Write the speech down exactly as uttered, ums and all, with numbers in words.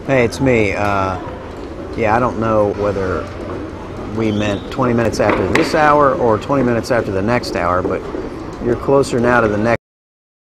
Hey, it's me. Uh, yeah, I don't know whether we meant twenty minutes after this hour or twenty minutes after the next hour, but you're closer now to the next